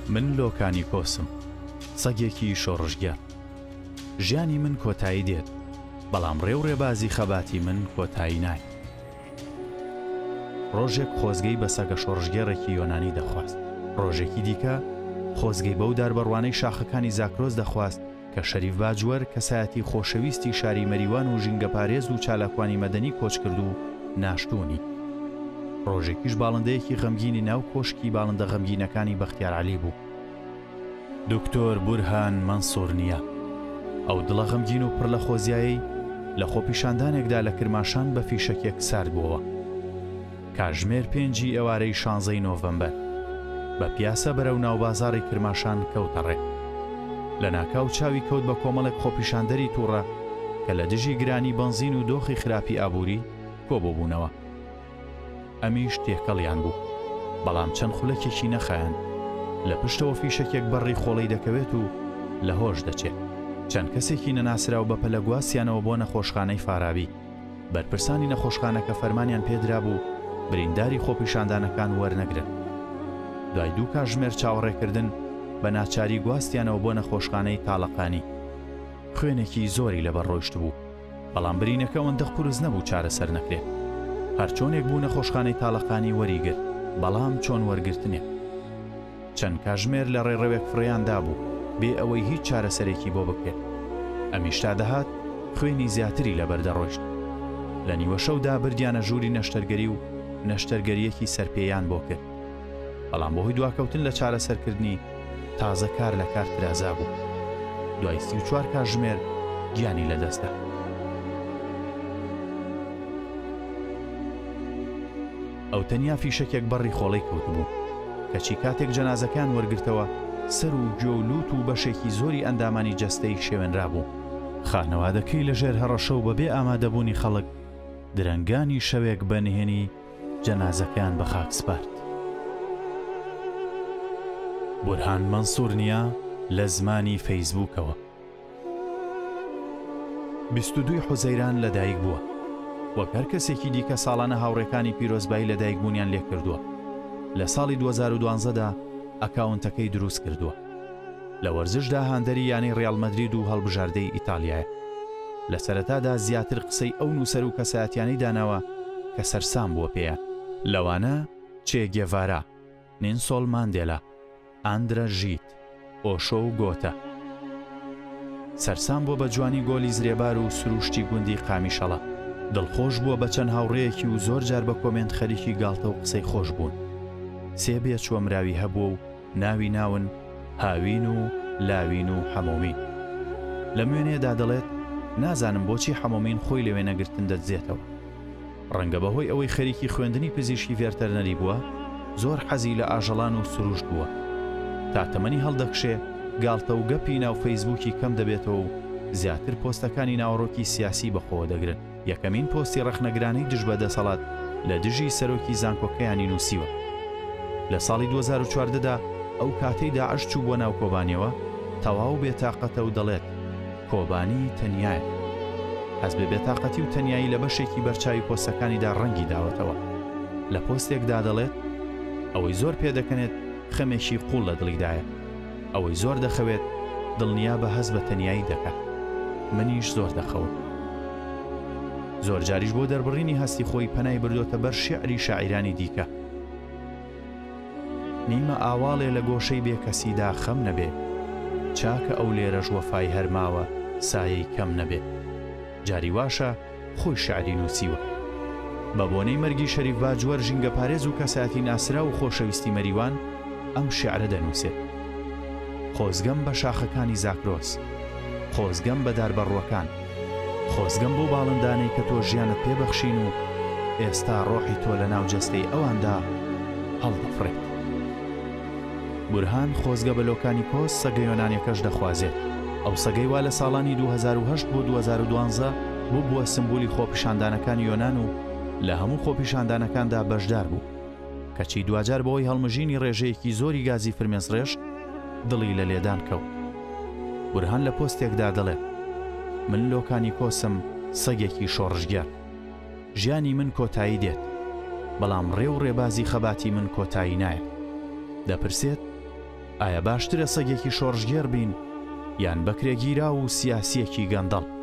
من لۆکانی کۆسم سەگێکی شۆڕژگەر ژیانی من کۆتایی دێت بەڵام ڕێو ڕێبازی خەباتی من کۆتایی نای. ڕۆژێک خۆزگەی بە سەگە شۆڕژگەڕێکی یۆنانی دەخواست. ڕۆژێکی دیکە خۆزگەی بەو داربەڕوانەی شاخەکانی زاکرۆس دەخواست کە شەریف باجوەر کەسایەتی خۆشەویستی شاری مەریوان و ژینگە پارێز و چالاکوانی مەدەنی کۆچ کرد و ناشتوونی. ڕۆژێکیش باڵندەیەکی غەمگینی ناو کۆشکی باڵندە غەمگینەکانی بەختیار عەلی بوو. دکتۆر بورهان مەنسوور نییە. ئەو دڵە غەمگین و پڕ لە خۆزیایی لە خۆپیشاندانێکدا لە کرماشان بە فیشەکێک سارد بووەوە. کاتژمێر 5 ئێوارەی 16 نۆڤەمبەر بە پیاسە بەرەو ناوبازاڕی کرماشان کەوتە ڕێ. لە ناکاو چاوی کەوت بە کۆمەڵێک خۆپیشاندەری تووڕە کە لە دژی گرانی بەنزین و دۆخی خراپی ئابووری کۆبووبوونەوە. ئەمیش تێکەڵیان بوو، بەڵام چەند خولەکێکی نەخایەن. لە پشتەوە فیشەکێک بەڕی خۆڵەی دەکەوێت و لە هۆش دەچێت. چەند کەسێکی نەناسراو بە پەلە گواسیانەوە بۆ نەخۆشخانەی فارابی. بەرپرسانی نەخۆشخانەکە فەرمانیان پێدرا بوو برینداری خۆپیشاندانەکان وەرنەگرن. دوای 2 کاتژمێر چاوەڕێکردن بە ناچاری گواستیانەوە بۆ نەخۆشخانەی تاڵەقانی. خوێنێکی زۆری لەبەر ڕۆیشت بوو، بەڵام برینەکە ئەوەندە قورس نەبوو چارەسەر نەکرێت. هەرچۆنێک بوو نەخۆشخانەی تاڵەقانی وەریگرت، بەڵام چۆن وەرگرتنێ. چەند کاتژمێر لە ڕێڕەوێک فڕیاندا بوو بێ ئەوەی هیچ چارەسەرێکی بۆ بکرێت. ئەمیش تا دەهات خوێنی زیاتری لەبەردەڕۆیشت. لە نیوە شەودا بردیانە ژووری نەشتەرگەری و نەشتەرگەریەکی سەرپێیان بۆ کرد. بەڵام بەهۆی دواکەوتن لە چارەسەرکردنی تازە کار لە کار ترازا بوو. دوای 34 کاتژمێر گیانی لەدەستدا. ئەو تەنیا فیشەکێک بەڕی خۆڵەی کەوت بوو کەچی کاتێک جەنازەکان وەرگرتەوە سەر و گوێ و لووت و بەشێکی زۆری ئەندامانی جەستەی شێوێنرا بوو. خانەوادەکەی لەژێر هەڕەشە و بەبێ ئامادەبوونی خەڵک درەنگانی شەوێک بەنهێنی جەنازەکان بە خاک سپارد. بورهان مەنسوور نییە لە زمانی فەیسبووکەوە. 22 حوزەیران لەدایک بووە. وەک هەر کەسێکی دیکە ساڵانە هاوڕێکانی پیرۆزبایی لەدایکبوونیان لێ کردووە. لە ساڵی 2012دا ئەکاونتەکەی دروست کردووە. لە وەرزشدا هاندەری یانی ڕیال مەدرید و هەڵبژاردەی ئیتالیایە. لە سەرەتادا زیاتر قسەی ئەو نووسەر و کەسایەتیانی داناوە کە سەرسام بووە پێیان. لەوانە چێ گێڤارا، نێلسۆن ماندێلا، ئاندرە ژیت، ئۆشۆ و گۆتە. سەرسام بووە بە جوانی گۆلی زرێبار و سروشتی گوندی قامیشەڵە. دڵخۆش بووە بە چەند هاوڕێیەکی و زۆر جار بە کۆمنت خەریکی گاڵتە و قسەی خۆش بوون. 3 بێچوە مراوی هەبووە و ناوی ناون هاوین و لاوین و حەمۆمین. لە موێنێدا دەڵێت نازانم بۆچی حەمۆمین خۆی لەوێ نەگرتن دەجێتەوە. ڕەنگە بەهۆی ئەوەی خەریکی خوێندنی پزیشکی ڤێرتەرنەری بووە زۆر حەزی لە ئاژەڵان و سروشت بووە. تا تەمەنی هەڵدەکشێ گاڵتە و گەپی ناو فەیسبووکی کەم دەبێتەوە و زیاتر پۆستەکانی ناوەڕۆکی سیاسی بەخۆوە دەگرن. یەکەمین پۆستی ڕەخنەگرانەی دژ بە دەسەڵات لە دژی سەرۆکی زانکۆکەیانی نووسیوە. لە ساڵی 2014دا ئەو کاتەی داعش چوو بۆ ناو کۆبانیەوە تەواو بێتاقەتە و دەڵێت کۆبانی تەنیایە. هەز بە بێتاقەتی و تەنیایی لە بەشێکی بەرچاوی پۆستەکانیدا ڕەنگی داوەتەوە. لە پۆستێکدا دەڵێت ئەوەی زۆر پێدەکەنێت خەمێکی قوڵ لە دڵیدایە. ئەوەی زۆر دەخەوێت دڵنیا بە هەز بە تەنیایی دەکات. منیش زۆر دەخەوم. زۆر جاریش بۆ دەربڕینی هەستی خۆی پەنای بردۆتە بەر شیعری شاعیرانی دیکە. نیمە ئاواڵێ لە گۆشەی بێکەسیدا خەم نەبێ، چاکە ئەو لێرەش وەفای هەرماوە سایەی کەم نەبێ. جاری واشە خۆی شاعری نووسیوە. بە بۆنەی مەرگی شەریف باجوەر ژینگە پارێز و کەساتی ناسرا و خۆشەویستی مەریوان ئەم شیعرە دەنووسێت. خۆزگەم بە شاخەکانی زاکرۆس، خۆزگەم بە داربەڕوەکان، خۆزگەم بۆ باڵندانەی کە تۆ ژیانت پێبەخشین و ئێستا ڕۆحی تۆ لە ناو جەستەی ئەواندا هەڵدەفڕێت. بورهان خۆزگە بە لۆکانی کۆس سەگە یۆنانیەکەش دەخوازێت. ئەو سەگەی وا لە ساڵانی 2008 بۆ 2012 بووە سمبولی خۆپیشاندانەکانی یۆنان و لە هەموو خۆپیشاندانەکاندا بەشدار بوو. کەچی دوجار بەوەی هەڵمژینی ڕێژەیەکی زۆری گازی فرمێسڕێژ دڵی لە لێدان کەوت. بورهان لە پۆستێکدا دەڵێت من لۆکانی کۆسم سەگێکی شۆڕژگەر. ژیانی من کۆتایی دێت، بەڵام ڕێو ڕێبازی خەباتی من کۆتایی نایە. دەپرسێت ئایا باشترە سەگێکی شۆڕژگێر بین یان بەکرێگیرا و سیاسیەکی گەندەڵ؟